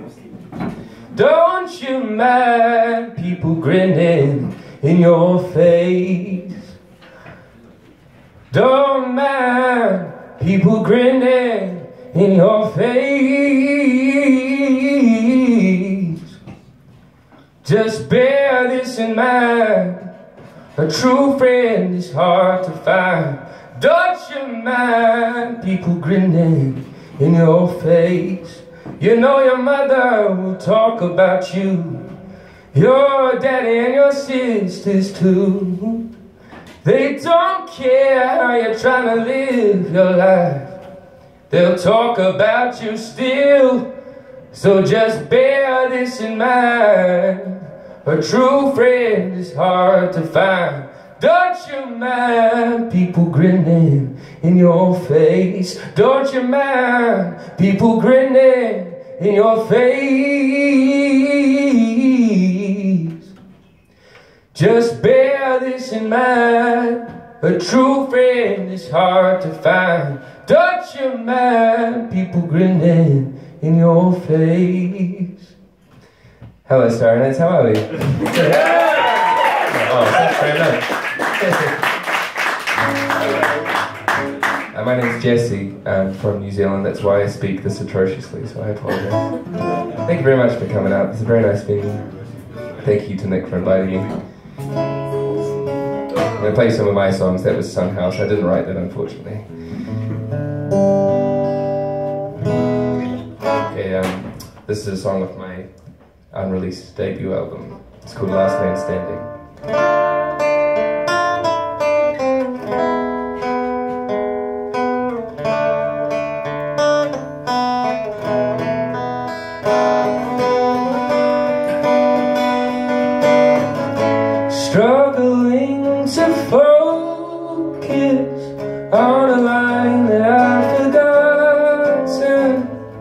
Don't you mind people grinning in your face? Don't mind people grinning in your face. Just bear this in mind, a true friend is hard to find. Don't you mind people grinning in your face? You know your mother will talk about you, your daddy and your sisters too. They don't care how you're trying to live your life, they'll talk about you still. So just bear this in mind, a true friend is hard to find. Don't you mind people grinning in your face? Don't you mind people grinning in your face? Just bear this in mind, a true friend is hard to find. Don't you mind people grinning in your face? Hello, Starry Nights, how are we? Oh, thanks very much. My name's Jesse, I'm from New Zealand, that's why I speak this atrociously, so I apologize. Thank you very much for coming out, it's a very nice venue. Thank you to Nick for inviting me. I'm going to play some of my songs. That was Sunhouse, I didn't write that unfortunately. Okay, this is a song off my unreleased debut album. It's called Last Man Standing. Struggling to focus on a line that I've forgotten.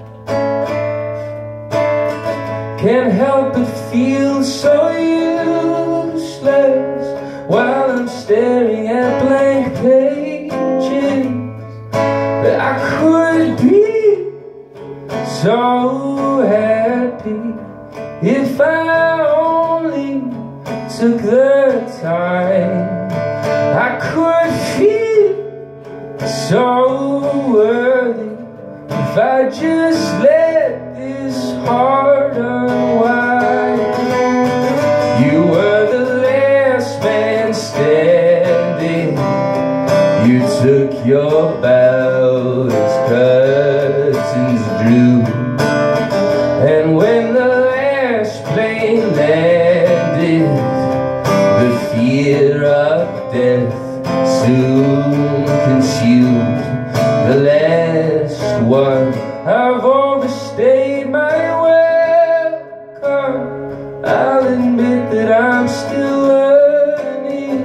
Can't help but feel so useless while I'm staring at blank pages. That I could be so happy if I only took the time. I could feel so worthy if I just let this heart unwind. You were the last man standing. You took your bow as curtains drew, and when the last plane landed, the fear of death soon consumed the last one. I've overstayed my welcome, I'll admit that I'm still learning.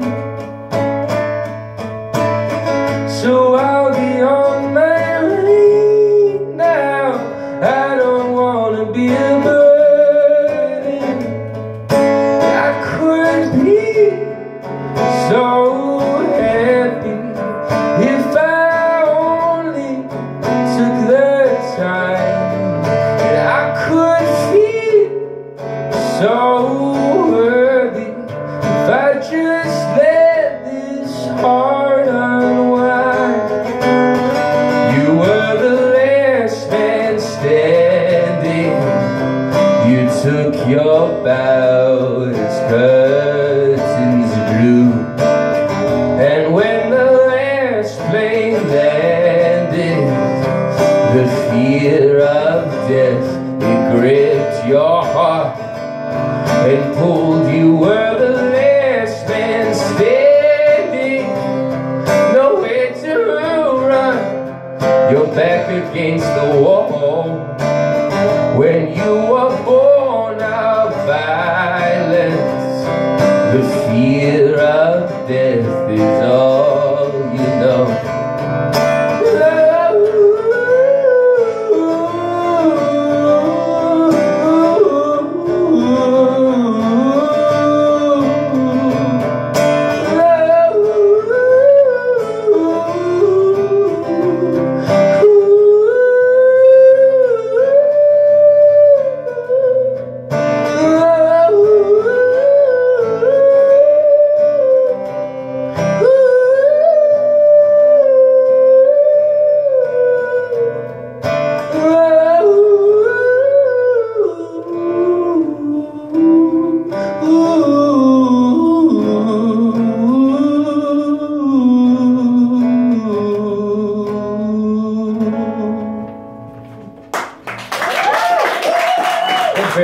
So I'll be on my way now, I don't want to be a burden. I could be so happy if I only took the time. And I could feel so worthy if I just let this heart unwind. You were the last man standing. You took your bow as curtains drew, and when the last plane landed, the fear of death, it gripped your heart and pulled. You were the last man standing, nowhere to run, your back against the wall. When you were born of violence, the fear of death is all you know.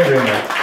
very much.